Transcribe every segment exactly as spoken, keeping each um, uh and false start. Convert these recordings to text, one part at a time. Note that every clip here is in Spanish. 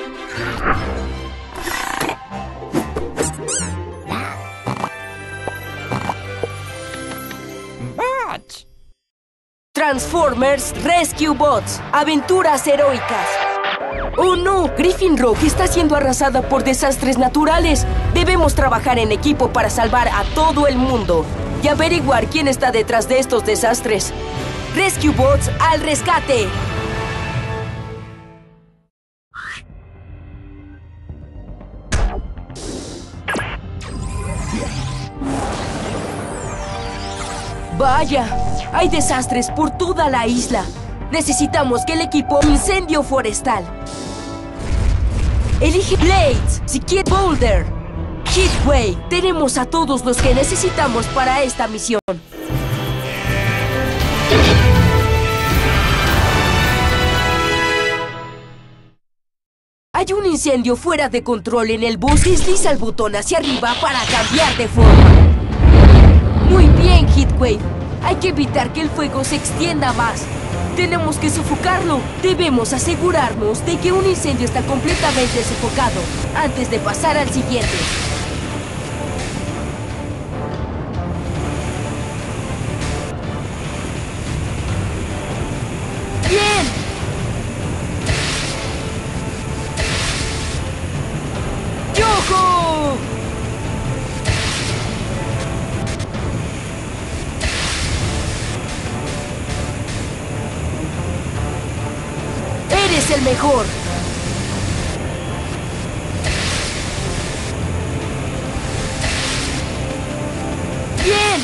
Transformers Rescue Bots. Aventuras heroicas. ¡Oh no! Griffin Rock está siendo arrasada por desastres naturales. Debemos trabajar en equipo para salvar a todo el mundo y averiguar quién está detrás de estos desastres. Rescue Bots al rescate. ¡Vaya! Hay desastres por toda la isla. Necesitamos que el equipo incendio forestal. Elige Blades si quiere Boulder. Heatwave. Tenemos a todos los que necesitamos para esta misión. Hay un incendio fuera de control en el bosque. Desliza el botón hacia arriba para cambiar de forma. Muy bien, Heatwave. Hay que evitar que el fuego se extienda más. Tenemos que sofocarlo. Debemos asegurarnos de que un incendio está completamente sofocado antes de pasar al siguiente. ¡Bien! ¡Yojo! ¡Eres el mejor! ¡Bien!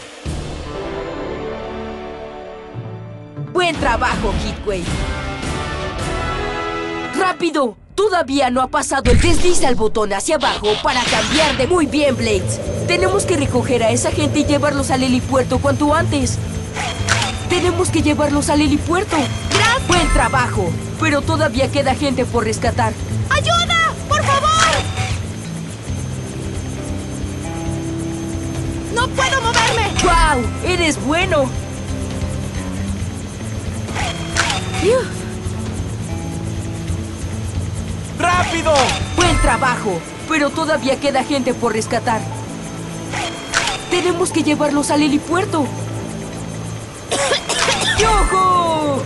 ¡Buen trabajo, Heatwave! ¡Rápido! Todavía no ha pasado el desliza el botón hacia abajo para cambiar de... Muy bien, Blades. Tenemos que recoger a esa gente y llevarlos al helipuerto cuanto antes. Tenemos que llevarlos al helipuerto. ¡Gracias! ¡Buen trabajo! Pero todavía queda gente por rescatar. ¡Ayuda! ¡Por favor! ¡No puedo moverme! ¡Guau! ¡Eres bueno! ¡Rápido! ¡Buen trabajo! Pero todavía queda gente por rescatar. Tenemos que llevarlos al helipuerto. ¡Yojo!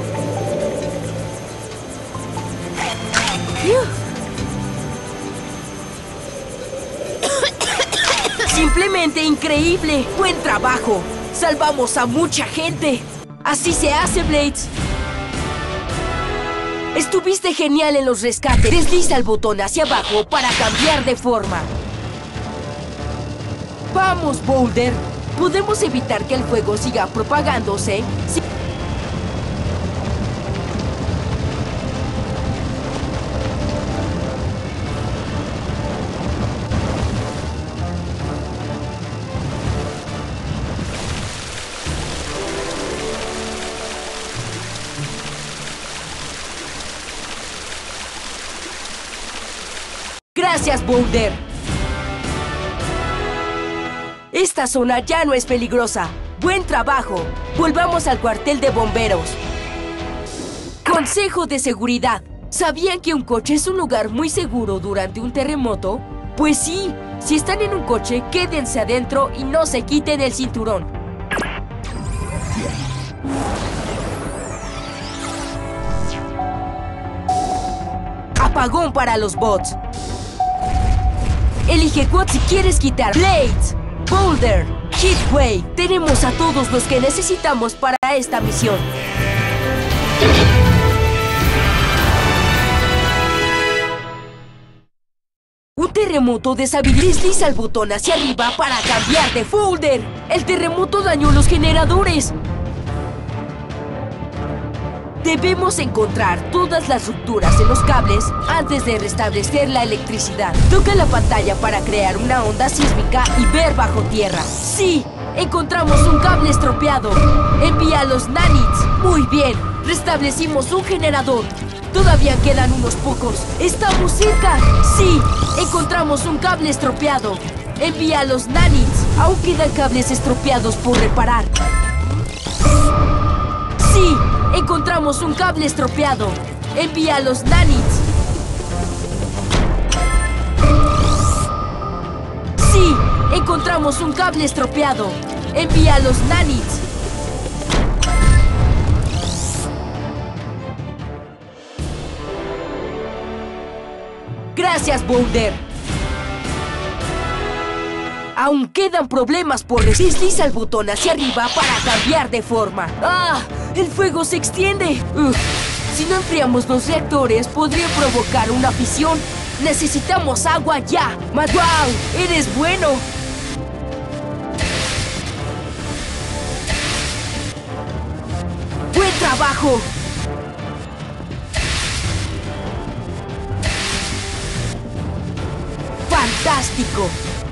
Simplemente increíble. ¡Buen trabajo! Salvamos a mucha gente. Así se hace, Blades. Estuviste genial en los rescates. Desliza el botón hacia abajo para cambiar de forma. ¡Vamos, Boulder! Podemos evitar que el fuego siga propagándose. Si Gracias, Boulder. Esta zona ya no es peligrosa. ¡Buen trabajo! Volvamos al cuartel de bomberos. Consejo de seguridad. ¿Sabían que un coche es un lugar muy seguro durante un terremoto? Pues sí. Si están en un coche, quédense adentro y no se quiten el cinturón. Apagón para los bots. Elige quad si quieres quitar Blades, Boulder, Heatwave. Tenemos a todos los que necesitamos para esta misión. Un terremoto deshabilita el botón hacia arriba para cambiar de folder. El terremoto dañó los generadores. Debemos encontrar todas las rupturas en los cables antes de restablecer la electricidad. Toca la pantalla para crear una onda sísmica y ver bajo tierra. ¡Sí! Encontramos un cable estropeado. Envía los nanits. Muy bien. Restablecimos un generador. Todavía quedan unos pocos. ¡Estamos cerca! ¡Sí! Encontramos un cable estropeado. Envía los nanits. Aún quedan cables estropeados por reparar. ¡Sí! Encontramos un cable estropeado. Envía los nanits. ¡Sí! Encontramos un cable estropeado. Envía a los Nanites. Gracias, Boulder. Aún quedan problemas por resistir. Desliza el botón hacia arriba para cambiar de forma. ¡Ah! ¡El fuego se extiende! Uf. Si no enfriamos los reactores, podría provocar una fisión. ¡Necesitamos agua ya! ¡Wow! ¡Eres bueno! ¡Buen trabajo! ¡Fantástico!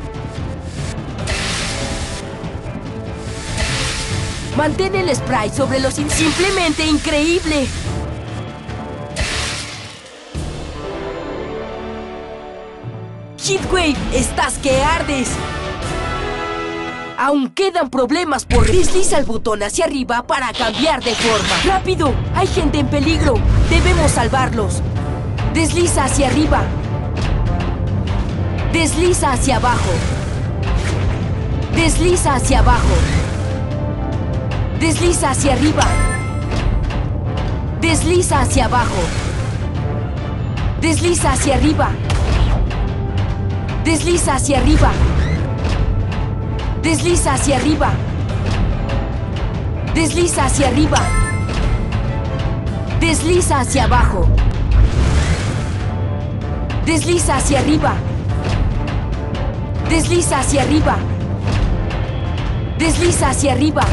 Mantén el spray sobre los... in- ¡Simplemente increíble! Heatwave, estás que ardes. Aún quedan problemas por... Desliza el botón hacia arriba para cambiar de forma. ¡Rápido! Hay gente en peligro. Debemos salvarlos. Desliza hacia arriba. Desliza hacia abajo. Desliza hacia abajo. Desliza hacia arriba. Desliza hacia abajo. Desliza hacia arriba. Desliza hacia arriba. Desliza hacia arriba. Desliza hacia arriba. Desliza hacia abajo. Desliza hacia arriba. Desliza hacia arriba. Desliza hacia arriba.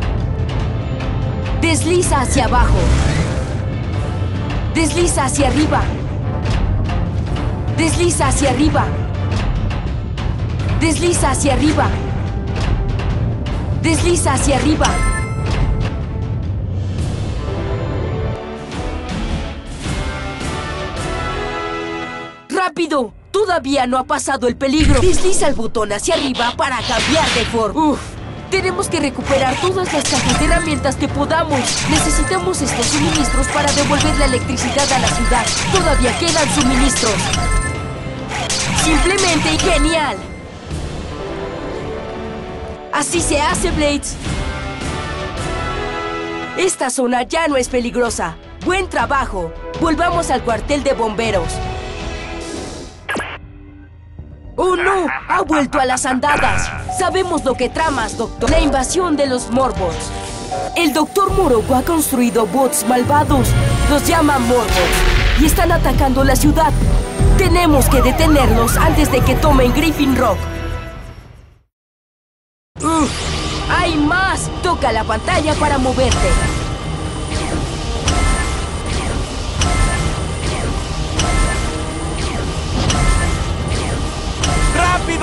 Desliza hacia abajo. Desliza hacia arriba. Desliza hacia arriba. Desliza hacia arriba. Desliza hacia arriba. ¡Rápido! Todavía no ha pasado el peligro. Desliza el botón hacia arriba para cambiar de forma. Uf. Tenemos que recuperar todas las cajas de herramientas que podamos. Necesitamos estos suministros para devolver la electricidad a la ciudad. Todavía quedan suministros. Simplemente genial. Así se hace, Blades. Esta zona ya no es peligrosa. Buen trabajo. Volvamos al cuartel de bomberos. ¡Oh, no! ¡Ha vuelto a las andadas! Sabemos lo que tramas, Doctor. La invasión de los Morbots. El Doctor Morocco ha construido bots malvados. Los llama Morbots. Y están atacando la ciudad. Tenemos que detenerlos antes de que tomen Griffin Rock. ¡Uf! ¡Hay más! Toca la pantalla para moverte. ¡Rápido!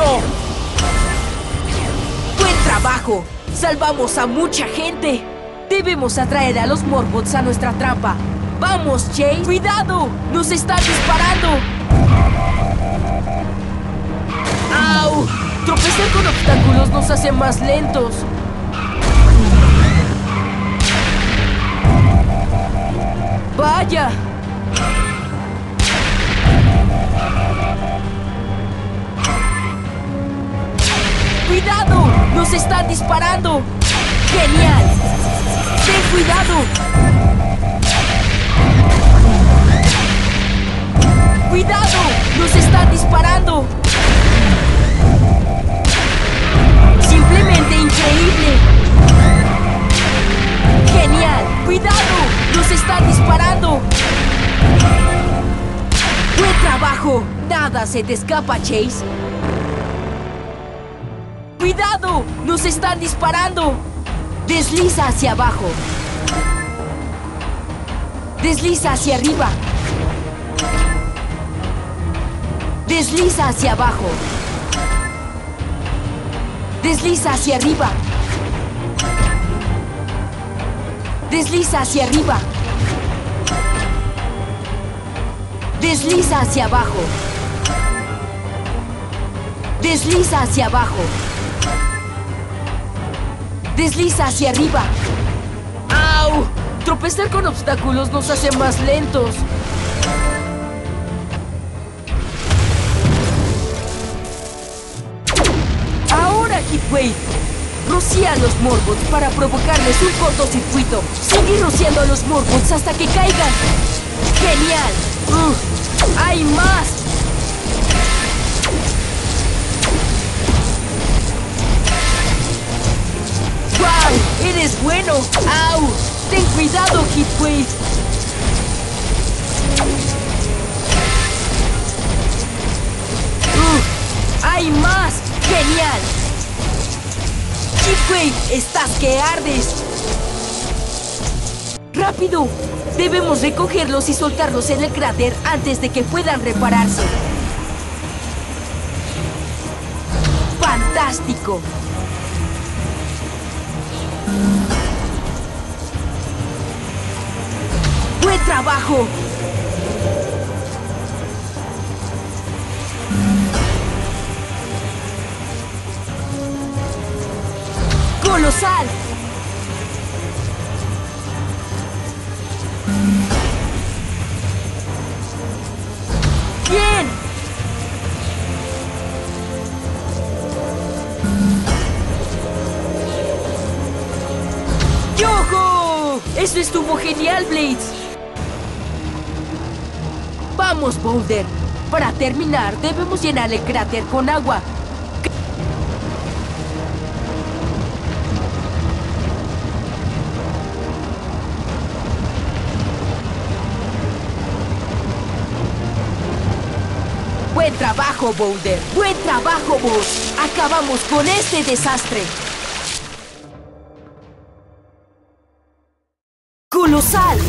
¡Buen trabajo! ¡Salvamos a mucha gente! Debemos atraer a los Morbots a nuestra trampa. ¡Vamos, Chase! ¡Cuidado! ¡Nos están disparando! ¡Au! Tropezar con obstáculos nos hace más lentos. ¡Vaya! ¡Cuidado! ¡Nos están disparando! ¡Genial! ¡Ten cuidado! ¡Cuidado! ¡Nos están disparando! ¡Simplemente increíble! ¡Genial! ¡Cuidado! ¡Nos están disparando! ¡Buen trabajo! Nada se te escapa, Chase. ¡Cuidado! ¡Nos están disparando! Desliza hacia abajo. Desliza hacia arriba. Desliza hacia abajo. Desliza hacia arriba. Desliza hacia arriba. Desliza hacia abajo. Desliza hacia abajo. Desliza hacia arriba. ¡Au! Tropezar con obstáculos nos hace más lentos. Heatwave. Rocía a los Morbots para provocarles un cortocircuito. Sigue rociando a los Morbots hasta que caigan. ¡Genial! Uh, ¡Hay más! ¡Wow! ¡Eres bueno! ¡Au! ¡Ten cuidado, Heatwave! Uh, ¡Hay más! ¡Genial! Heatwave, estás que ardes. ¡Rápido! Debemos recogerlos y soltarlos en el cráter antes de que puedan repararse. ¡Fantástico! ¡Buen trabajo! ¡Colosal! ¡Bien! ¡Yojo! ¡Eso estuvo genial, Blades! ¡Vamos, Boulder! Para terminar, debemos llenar el cráter con agua. ¡Buen trabajo, Boulder! ¡Buen trabajo, Boss! ¡Acabamos con este desastre! ¡Colosal!